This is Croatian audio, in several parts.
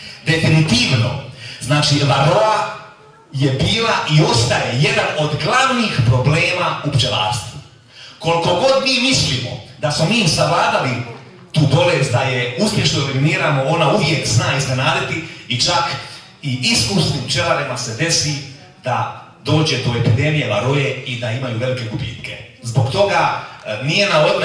Definitivno, znači varoa je bila i ostaje jedan od glavnih problema u pčelarstvu. Koliko god mi mislimo da smo mi savladali tu bolest, da je uspješno eliminiramo, ona uvijek zna iznenaditi i čak i iskusnim pčelarima se desi da dođe do epidemije varoje i da imaju velike gubitke. Zbog toga nije na odmet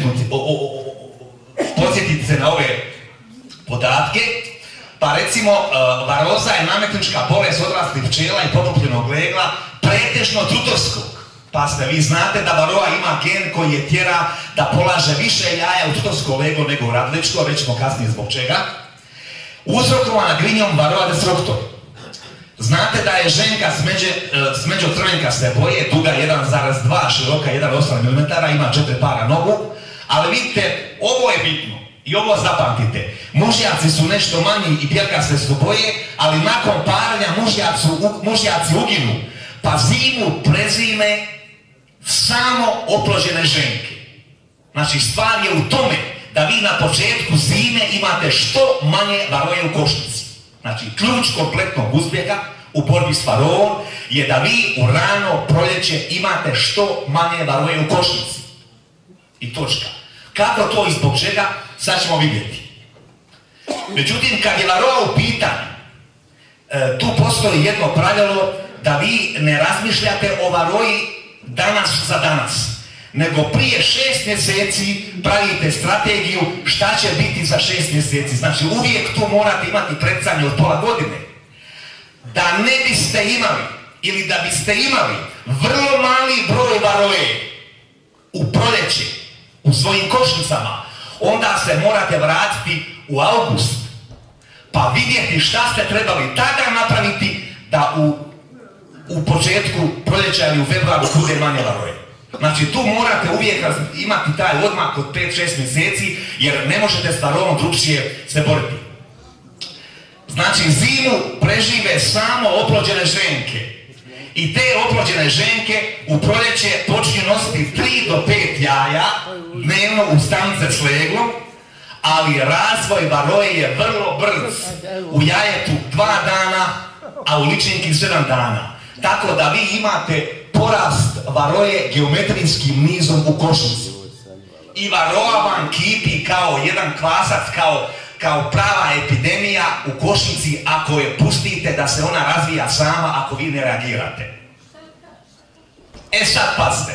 podsjetiti se na ove podatke. Pa recimo, varoza je nametnička bolest odraslih pčela i poklopljenog legla, pretežno trutovskog. Pa ste, vi znate da varoa ima gen koji je tjera da polaže više jaja u trutovsko leglo nego u radličko, reći ćemo kasnije zbog čega. Uzrokovana grinjom varoa destruktor. Znate da je ženka smeđo crvenkaste boje, duga 1,2, široka 1,8 mm, ima 4 para nogu, ali vidite, ovo je bitno. I ovo zapamtite, mužjaci su nešto manji i bjelkaste su boje, ali nakon paranja mužjaci uginu, pa zimu prezime samo oplođene ženke. Znači stvar je u tome da vi na početku zime imate što manje varoje u košnici. Znači ključ kompletnog uspjeha u borbi s varoom je da vi u rano proljeće imate što manje varoje u košnici. I točka. Kako to i zbog čega, sad ćemo vidjeti. Međutim, kad je varoa u pitanju, tu postoji jedno pravilo da vi ne razmišljate o varoji danas za danas, nego prije 6 mjeseci pravite strategiju šta će biti za 6 mjeseci. Znači uvijek tu morate imati predstavljanje od pola godine. Da ne biste imali, ili da biste imali vrlo mali broj varoje u proljeće, u svojim košnicama, onda se morate vratiti u august, pa vidjeti šta ste trebali tada napraviti da u početku proljeća ili u februaru bude manje varoje. Znači tu morate uvijek imati taj odmak od 5-6 mjeseci, jer ne možete s varoom drugčije se boriti. Znači zimu prežive samo oplođene ženke. I te oplođene ženke u proljeće počinju nositi 3 do 5 jaja dnevno u stanice s leglom, ali razvoj varoje je vrlo brz. U jajetu 2 dana, a u ličinki 7 dana. Tako da vi imate porast varoje geometrijskim nizom u košnici. I varoa vam kipi kao jedan kvasac, kao prava epidemija u košnici ako je pustite da se ona razvija sama, ako vi ne reagirate. E sad pazite.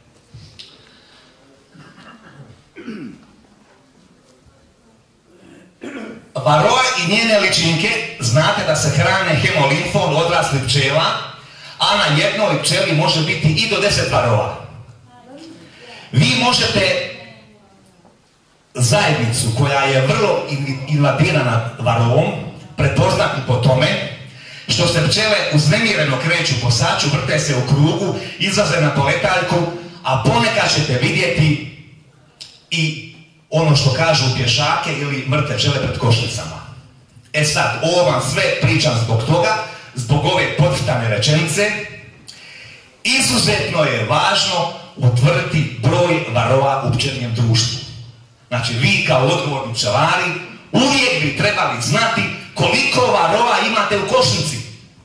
Varoa i njene ličinke, znate da se hrane hemolimfom odraslih pčela, a na jednoj pčeli može biti i do 10 varoa. Vi možete zajednicu koja je vrlo invadirana varoom prepoznati po tome što se pčele uznemireno kreću po saču, vrte se u krugu, izlaze na poletaljku, a ponekad ćete vidjeti i ono što kažu pješake ili mrtve pčele pred košnicama. E sad, ovo vam sve pričam zbog toga, zbog ove podcrtane rečenice. Izuzetno je važno utvrditi broj varoa u pčeljem društvu. Znači, vi kao odgovorni pčelari uvijek bi trebali znati koliko varoa imate u košnici.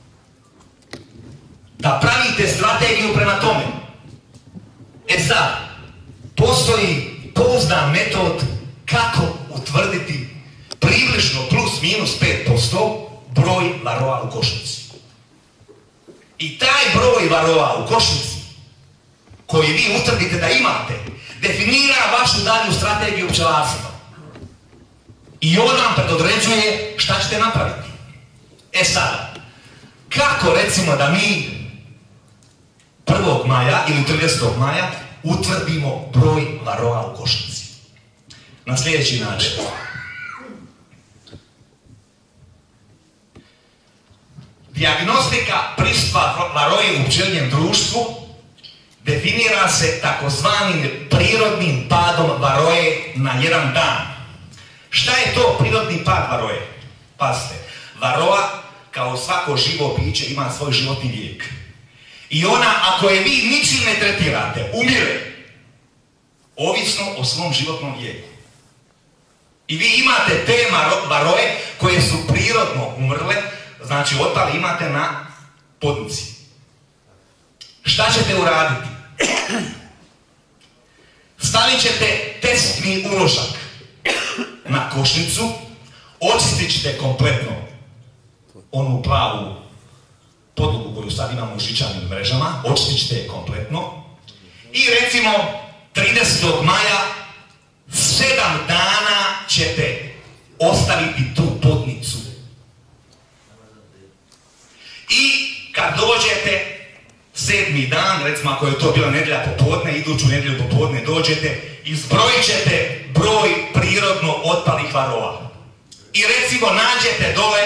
Da pravite strategiju prema tome. E sad, postoji pouzdan metod kako utvrditi približno plus minus 5% broj varoa u košnici. I taj broj varoa u košnici koji vi utvrdite da imate definira vašu dalju strategiju pčelarstva. I on vam predodređuje šta ćete napraviti. E sad, kako recimo da mi 1. maja ili 30. maja utvrdimo broj varoa u košnici? Na sljedeći način. Dijagnostika prisustva varoje u pčeljem društvu definira se takozvanim prirodnim padom varoje na jedan dan. Šta je to prirodni pad varoje? Pazite, varoa kao svako živo biće ima svoj životni vijek. I ona, ako je vi ničim ne tretirate, umire, ovisno o svom životnom vijeku. I vi imate te varoje koje su prirodne prirodno umrle, znači otpale imate na podnici. Šta ćete uraditi? Stavit ćete testni uložak na košnicu, očistit ćete kompletno onu plavu podlogu koju sad imamo u žičanim mrežama, očistit ćete je kompletno i recimo 30. maja 7 dana ćete ostaviti tu podnicu. I kad dođete 7. dan, recimo ako je to bila nedjelja popodne, iduću nedjelju popodne dođete, izbrojit ćete broj prirodno otpalih varova. I recimo nađete dole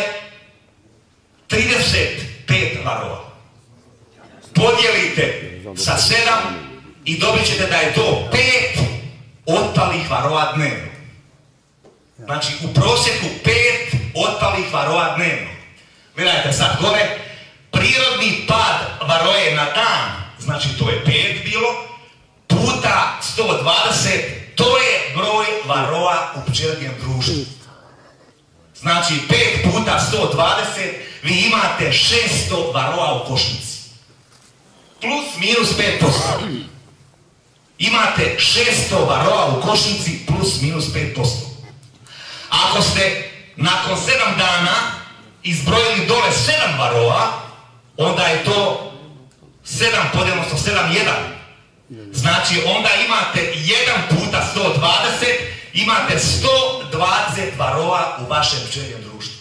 35 varova. Podijelite sa 7 i dobit ćete da je to 5 otpalih varova dnevno. Znači u prosjeku 5 otpalih varova dnevno. Gledajte sad gore, prirodni pad varoje na dan, znači to je 5 bilo, puta 120, to je broj varova u pčeljem društvu. Znači 5 puta 120, vi imate 600 varova u košnici. Plus minus 5%. Imate 600 varova u košnici plus minus 5%. Ako ste nakon 7 dana izbrojili dole 7 varova, onda je to 7 podijeljeno sa 7, 1. Znači onda imate 1 puta 120, imate 120 varova u vašem pčeljem društvu.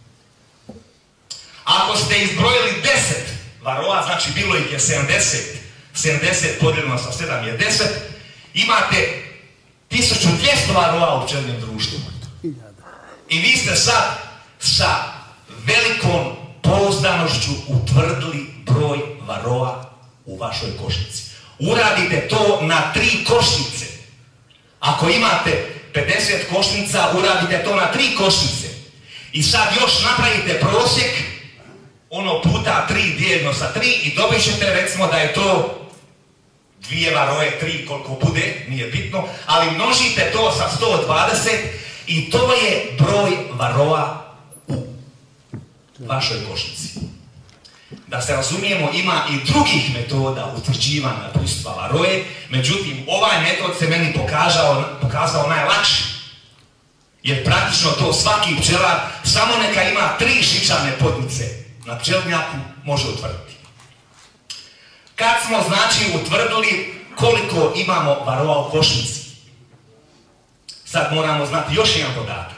Ako ste izbrojili 10 varova, znači bilo ih je 70, 70 podijeljeno sa 7 je 10, imate 1200 varova u pčeljem društvu. I vi ste sad sa velikom pouzdanošću utvrdili broj varova u vašoj košnici. Uradite to na 3 košnice. Ako imate 50 košnica, uradite to na 3 košnice. I sad još napravite prosjek, ono puta 3 dijeljeno sa 3 i dobit ćete recimo da je to 2 varoje, 3 koliko bude, nije bitno, ali množite to sa 120 i to je broj varova u vašoj košnici. Da se razumijemo, ima i drugih metoda utvrđivanja prisustva varoje, međutim ovaj metod se meni pokazao najlakši. Jer praktično to svaki pčelar, samo neka ima 3 žičane podnice na pčelnjaku, može utvrditi. Kad smo znači utvrdili koliko imamo varova u košnici, sad moramo znati još jedan podatak.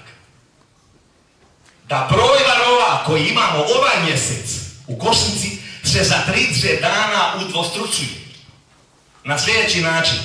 Da broj varova koji imamo ovaj mjesec u košnici se za 30 dana udvostručuje. Na sljedeći način.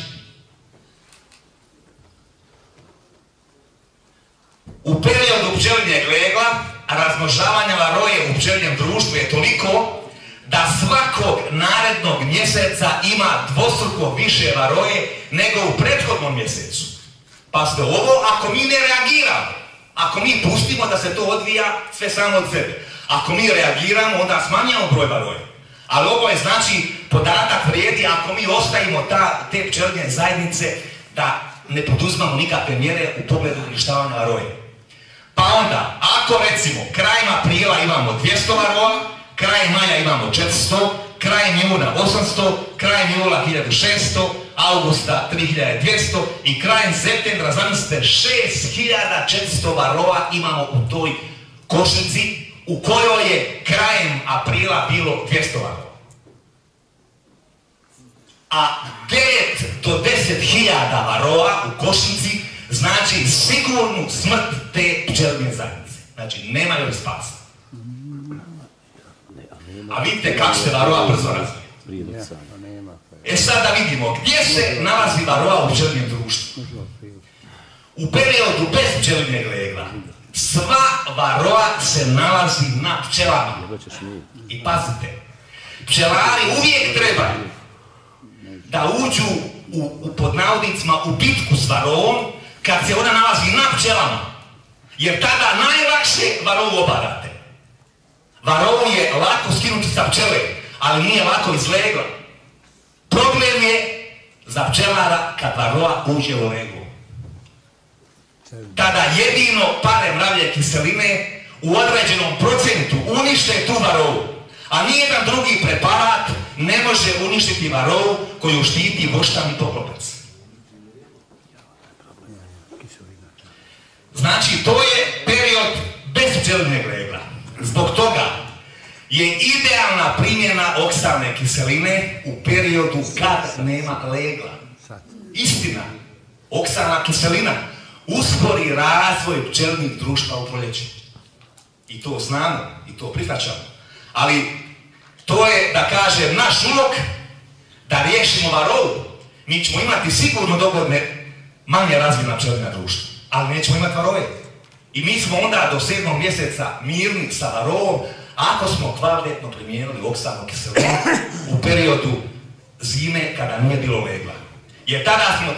U periodu pčelinjeg legla razmnožavanja varoje u pčeljem društvu je toliko da svakog narednog mjeseca ima dvostruko više varoje nego u prethodnom mjesecu. Pazite, ovo ako mi ne reagiramo, ako mi pustimo da se to odvija sve samo od sebe. Ako mi reagiramo, onda smanjamo broj varoje. Ali ovo je znači podatak vrijedi ako mi ostavimo te pčelinje zajednice da ne poduzmamo nikakve mjere u pogledu uništavanja varoje. Pa onda, ako recimo krajem aprila imamo 200 varova, krajem maja imamo 400, krajem juna 800, krajem jula 1600, augusta 3200 i krajem septembra, zamislite, 6400 varova imamo u toj košnici u kojoj je krajem aprila bilo 200 varova. A 9 do 10.000 varova u košnici znači sigurnu smrt te pčelinje zajednice. Znači, nema joj spasa. A vidite kako se varova brzo razvije. E sad da vidimo, gdje se nalazi varova u pčelinjem društvu? U periodu bez pčelinjeg legla sva varova se nalazi na pčelama. I pazite, pčelari uvijek trebaju da uđu pod navodnicima u bitku s varovom kad se ona nalazi na pčelama. Jer tada najlakše varovu obarate. Varovu je lako skinuti sa pčele, ali nije lako iz legla. Problem je za pčelara kad varova uđe u leglo. Tada jedino pare mravlje kiseline u određenom procentu unište tu varovu. A nijedan drugi preparat ne može uništiti varovu koju štiti voštani poklopac. Znači, to je period bez pčelinjeg legla. Zbog toga je idealna primjena oksalne kiseline u periodu kad nema legla. Istina, oksalna kiselina uspori razvoj pčelinjih društva u proljeće. I to znamo, i to prihvaćamo. Ali to je, da kažem, naš ulog da riješimo varovu. Mi ćemo imati sigurno dogodne manje razvijena pčelinja društva, ali nećemo imati varove. I mi smo onda do 7. mjeseca mirni sa varovom ako smo kvalitetno primijenili oksalnu kiselinu u periodu zime kada nije bilo legla. Jer tada smo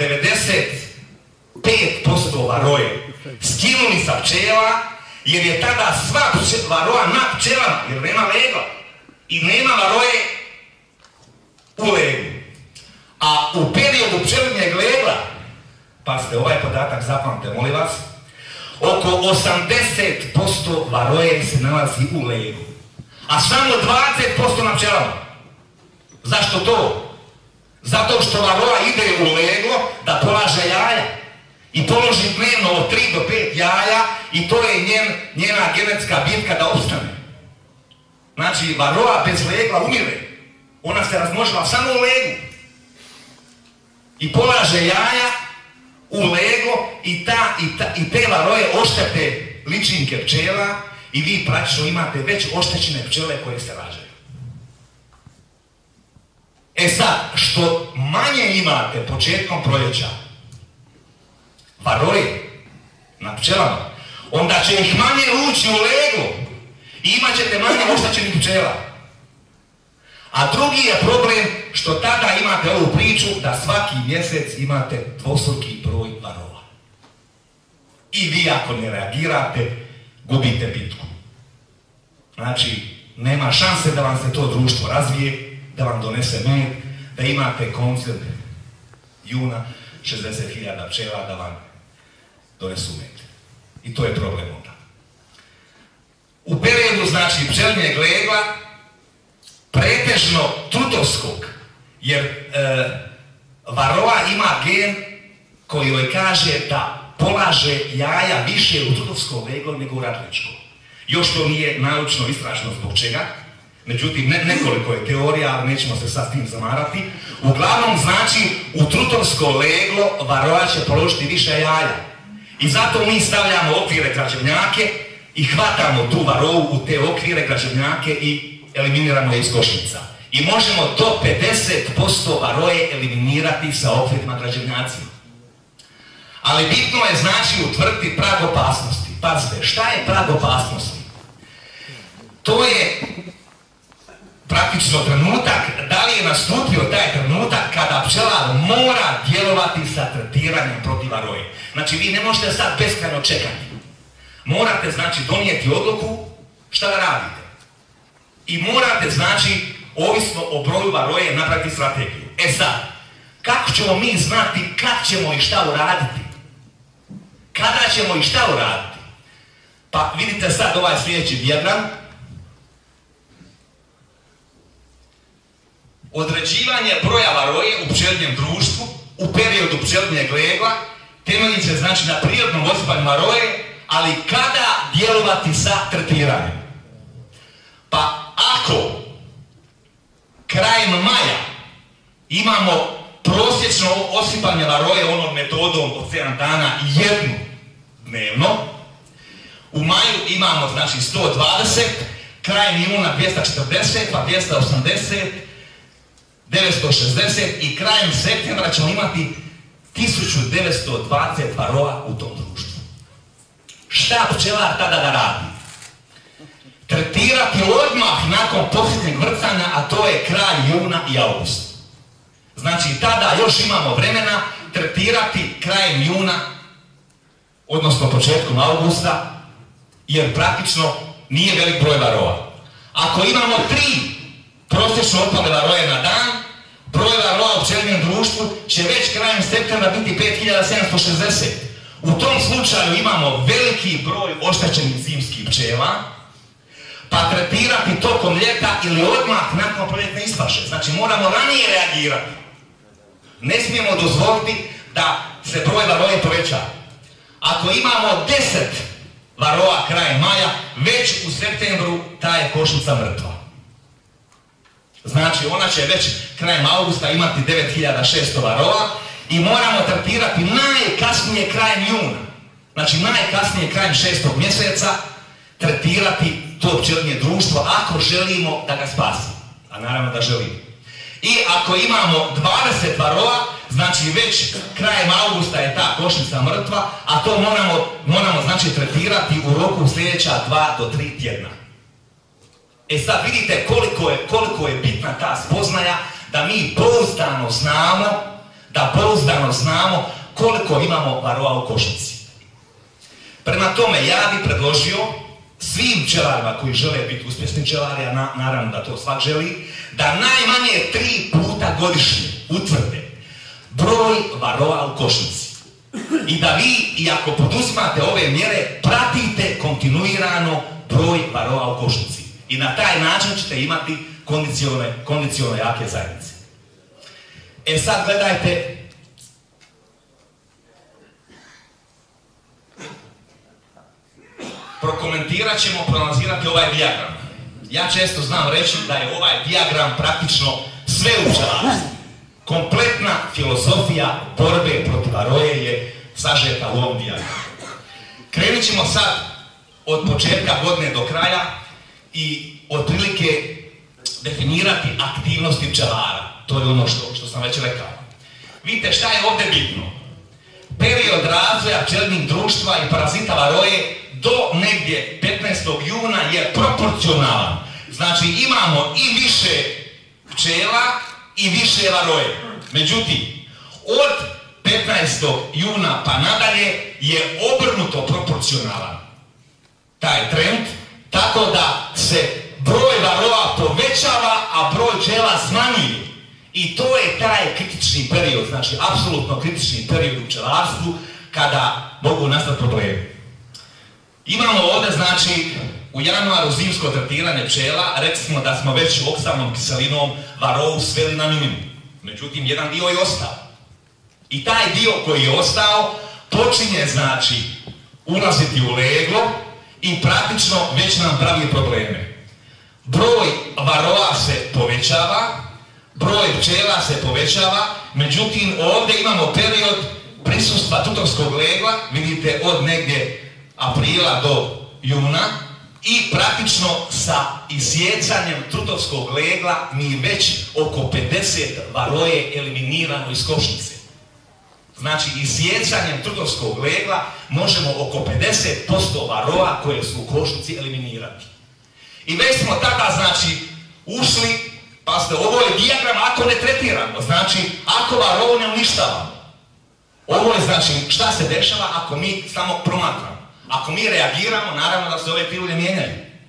95% varoje skinuli sa pčela, jer je tada sva varoa na pčelama, jer nema legla. I nema varoje u leglu. A u periodu pčelinjeg legla, pazite, ovaj podatak zapamte, molim vas, oko 80% varoje se nalazi u leglu. A samo 20% na pčelama. Zašto to? Zato što varoa ide u leglo da polaže jaja. I položi dnevno od 3 do 5 jaja i to je njena genetska bitka da opstane. Znači, varoa bez legla umire. Ona se razmnožila samo u leglu. I polaže jaja u leglo i te varoje oštete ličinke pčela i vi praktično imate već oštećene pčele koje se rađaju. E sad, što manje imate početkom proljeća varoje na pčelama, onda će ih manje ući u leglo i imat ćete manje oštećenih pčela. A drugi je problem što tada imate ovu priču da svaki mjesec imate dvostruki broj varova. I vi ako ne reagirate, gubite bitku. Znači, nema šanse da vam se to društvo razvije, da vam donese med, da imate koncem juna 60.000 pčela da vam donesu med. I to je problem onda. U periodu, znači, pčelinjeg legla, pretežno trutowskog, jer varoa ima gen koji joj kaže da polaže jaja više u trutowsko leglo nego u ratličko. Još to nije naučno istraženo zbog čega, međutim nekoliko je teorija, ali nećemo se sad s tim zamarati. Uglavnom, znači, u trutowsko leglo varoa će položiti više jaja. I zato mi stavljamo okvire građevnjake i hvatamo tu varovu u te okvire građevnjake i eliminiramo je iz košnica. I možemo do 50% varoje eliminirati sa okvirima građevnjacima. Ali bitno je, znači, utvrditi prag opasnosti. Pazite, šta je prag opasnosti? To je praktično trenutak, da li je nastupio taj trenutak kada pčelar mora djelovati sa tretiranjem protiv varoje. Znači, vi ne možete sad beskrajno čekati. Morate, znači, donijeti odluku šta da radite. I morate, znači, ovisno o broju varoje, napraviti strategiju. E sad, kako ćemo mi znati kad ćemo i šta uraditi? Kada ćemo i šta uraditi? Pa vidite sad ovaj sljedeći dijagram. Određivanje broja varoje u pčelinjem društvu u periodu pčelinjeg legla temelji se, znači, na prirodnom osipanju varoje, ali kada djelovati sa tretiranjem? Pa ako krajem maja imamo prosječno osipanje varoje onom metodom od 7 dana jednu dnevno, u maju imamo, znači, 120, krajem juna 240, pa 280, 960 i krajem septembra ćemo imati 1920 varova u tom društvu. Šta pčelar tada da radi? Tretirati odmah nakon posljednjeg vrcanja, a to je kraj juna i august. Znači, tada još imamo vremena tretirati krajem juna, odnosno početkom augusta, jer praktično nije velik broj varova. Ako imamo 3 prosječno otpale varoje na dan, broj varova u pčelinjem društvu će već krajem septembra biti 5760. U tom slučaju imamo veliki broj oštećenih zimskih pčela, pa tretirati tokom ljeta ili odmah nakon proljetne ispaše. Znači moramo ranije reagirati. Ne smijemo dozvoliti da se broj varoje poveća. Ako imamo 10 varoa kraj maja, već u septembru ta je košnica mrtva. Znači ona će već krajem augusta imati 9600 varoa i moramo tretirati najkasnije krajem juna. Znači najkasnije krajem 6. mjeseca tretirati to pčelinje društvo ako želimo da ga spasimo. A naravno da želimo. I ako imamo 20 varoa, znači već krajem augusta je ta košnica mrtva, a to moramo znači tretirati u roku sljedeća 2 do 3 tjedna. E sad vidite koliko je bitna ta spoznaja da mi pouzdano znamo koliko imamo varoa u košnici. Prema tome ja bih predložio svim pčelarima koji žele biti uspješni pčelari, a naravno da to svak želi, da najmanje 3 puta godišnje utvrde broj varoa u košnici. I da vi, i ako poduzimate ove mjere, pratite kontinuirano broj varoa u košnici. I na taj način ćete imati kondicionalno jake zajednice. E sad gledajte, prokomentirat ćemo, proanalizirati ovaj dijagram. Ja često znam reći da je ovaj dijagram praktično sve u pčelarstvu. Kompletna filozofija borbe protiv varoje je sažeta u ovom dijagramu. Krenut ćemo sad od početka godine do kraja i otprilike definirati aktivnosti pčelara. To je ono što sam već rekao. Vidite šta je ovdje bitno. Period razvoja pčelinjih društva i parazita varoje do negdje 15. juna je proporcionalan. Znači imamo i više pčela i više varoje. Međutim, od 15. juna pa nadalje je obrnuto proporcionalan taj trend, tako da se broj varoa povećava, a broj pčela smanjuje. I to je taj kritični period, znači apsolutno kritični period u pčelarstvu kada mogu nastati problemi. Imamo ovdje, znači, u januaru zimsko tretiranje pčela, rekli smo da smo već oksalnom kiselinom varovu sveli na minimum. Međutim, jedan dio je ostao. I taj dio koji je ostao počinje, znači, ulaziti u leglo i praktično već nam pravi probleme. Broj varoa se povećava, broj pčela se povećava, međutim, ovdje imamo period prisustva tutovskog legla, vidite, od negdje aprila do juna, i praktično sa isjecanjem trutovskog legla mi već oko 50 varoje eliminirano iz košnice. Znači, isjecanjem trutovskog legla možemo oko 50% varoa koje su u košnici eliminirati. I već smo tada, znači, ušli, pazite, ovo je dijagram ako ne tretiramo, znači, ako varovu ne uništavamo. Ovo je, znači, šta se dešava ako mi samo promatramo. Ako mi reagiramo, naravno da se ove krivulje mijenjaju.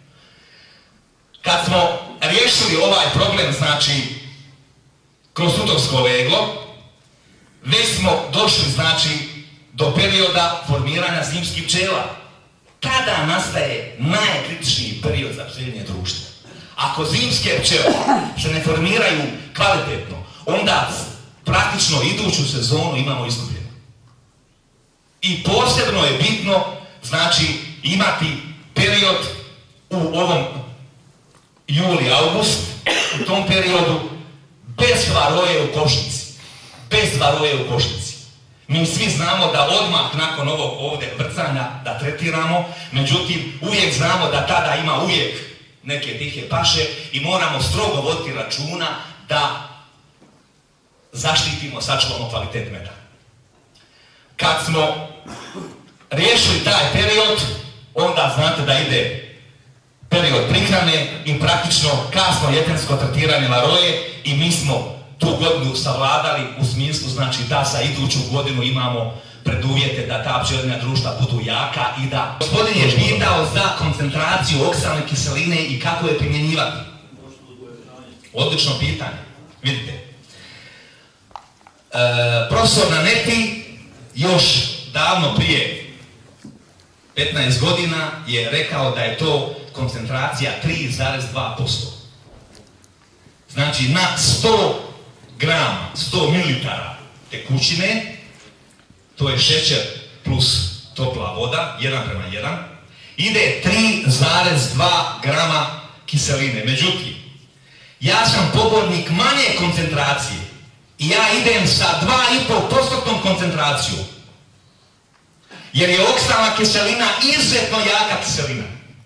Kad smo riješili ovaj problem, znači, kroz tutovsko leglo, već smo došli, znači, do perioda formiranja zimskih pčela. Tada nastaje najkritičniji period za pčelinje društvo. Ako zimske pčele se ne formiraju kvalitetno, onda praktično iduću sezonu imamo izgubljenu. I posebno je bitno, znači, imati period u ovom juli-august, u tom periodu bez varoje u košnici. Bez varoje u košnici. Mi svi znamo da odmah nakon ovog ovdje vrcanja da tretiramo, međutim uvijek znamo da tada ima uvijek neke tihe paše i moramo strogo voditi računa da zaštitimo, sačuvamo kvalitet meda. Kad smo riješili taj period, onda znate da ide period prihrane i praktično kasno jesensko tretiranje varoje i mi smo tu godinu savladali u smislu, znači da za iduću godinu imamo preduvjete da ta pčelinja društva budu jaka i da... Gospodin je pitao za koncentraciju oksalne kiseline i kako je primjenjivati. Odlično pitanje. Vidite. Profesor Naneti još davno prije 15 godina je rekao da je to koncentracija 3,2%. Znači na 100 grama, 100 mililitara tekućine, to je šećer plus topla voda, 1:1, ide 3,2 grama kiseline. Međutim, ja sam pobornik manje koncentracije i ja idem sa 2,5% koncentracijom. Jer je oksalna kiselina izuzetno jaka kiselina.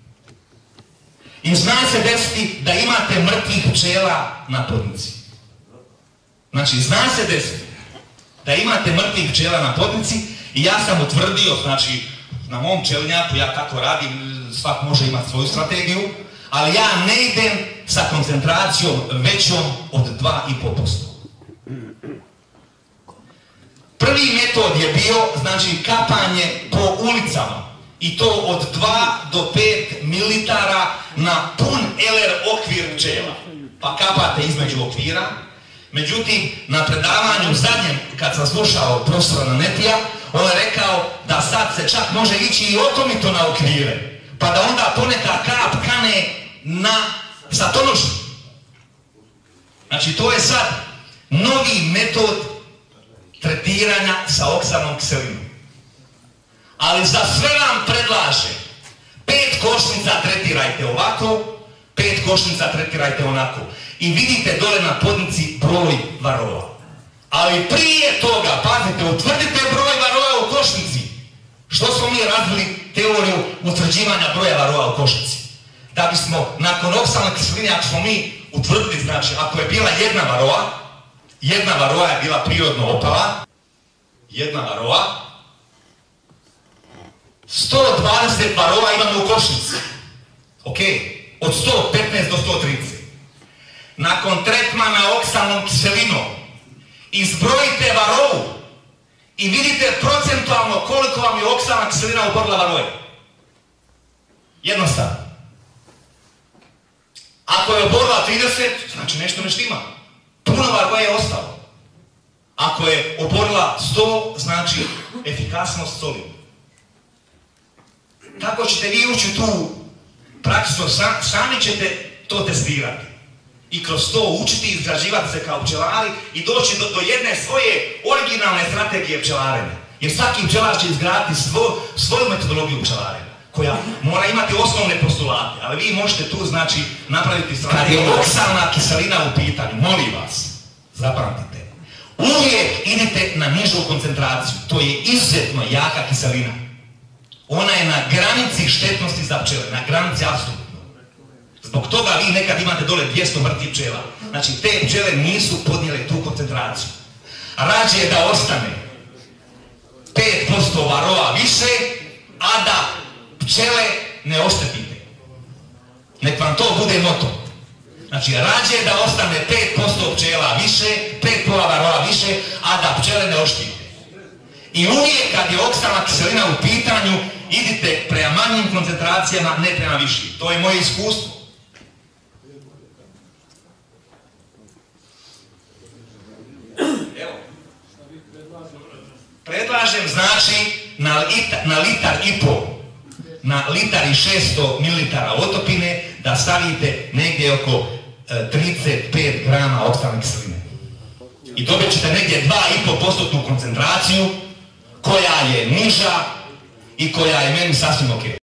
I zna se desiti da imate mrtvih pčela na podnici. Znači, zna se desiti da imate mrtvih pčela na podnici i ja sam utvrdio, znači, na mom pčelinjaku, ja kako radim, svak može imati svoju strategiju, ali ja ne idem sa koncentracijom većom od 2,5%. Prvi metod je bio, znači, kapanje po ulicama i to od 2 do 5 mililitara na pun LR okvir pčela. Pa kapate između okvira. Međutim, na predavanju zadnjem, kad sam slušao profesora Nanetija, on je rekao da sad se čak može ići i okomito na okvire, pa da onda poneka kap kane na satonožu. Znači, to je sad novi metod tretiranja sa oksalnom kiselinom. Ali za sve vam predlažem, 5 košnica tretirajte ovako, 5 košnica tretirajte onako. I vidite dole na podnici broj varova. Ali prije toga, pazite, utvrdite broj varova u košnici. Što smo mi razvili teoriju utvrđivanja broja varova u košnici? Da bismo nakon oksalne kiseline, ako smo mi utvrdili, znači, ako je bila jedna varova je bila prirodno opala, jedna varova, 120 varova imamo u košnici. Ok, od 115 do 130. Nakon tretmana oksalnom kiselinom izbrojite varovu i vidite procentualno koliko vam je oksalna kiselina oborila varove. Jednostavno. Ako je oborila 30, znači nešto ne štima. Puno varova je ostalo. Ako je oborila 100, znači efikasnost solidna. Kako ćete vi ući u tu praksu, sami ćete to testirati. I kroz to učiti, izgrađivati se kao pčelari i doći do jedne svoje originalne strategije pčelarenja. Jer svaki pčelar će izgraditi svoju metodologiju pčelarenja, koja mora imati osnovne postulate, ali vi možete tu, znači, napraviti strategiju. Kad je oksalna kiselina u pitanju, molim vas, zapamtite, uvijek idite na nižu koncentraciju. To je izuzetno jaka kiselina. Ona je na granici štetnosti za pčele, na granici apsolutno. Zbog toga vi nekad imate dole 200 mrtvih pčela. Znači, te pčele nisu podnijele tu koncentraciju. Rađe je da ostane 5% varova više, a da pčele ne oštetite. Nek vam to bude moto. Znači, rađe je da ostane 5% pčela više, 5 varova više, a da pčele ne oštetite. I uvijek kad je oksalna kiselina u pitanju, idite prema manjim koncentracijama, ne prema višim. To je moje iskustvo. Evo. Predlažem, znači, na litar i pol, na litar i 600 mililitara otopine da stavite negdje oko 35 grama oksalne kiseline. I dobit ćete negdje 2,5% koncentraciju koja je niža i koja je meni sasvim ok.